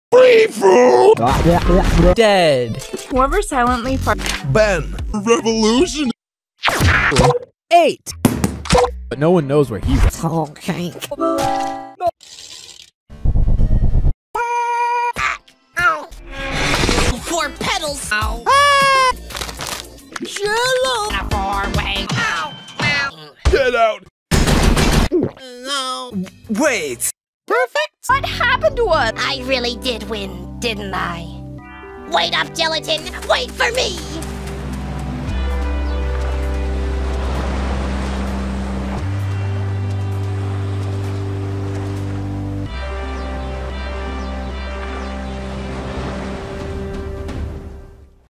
Free food! Dead. Whoever silently Ben. Revolution. 8. But no one knows where he was. Okay. Four pedals. Ow. Jello. A four-way. Ow. Ow. Get out. No. Wait. Perfect. What happened to us? I really did win, didn't I? Wait up, Gelatin. Wait for me.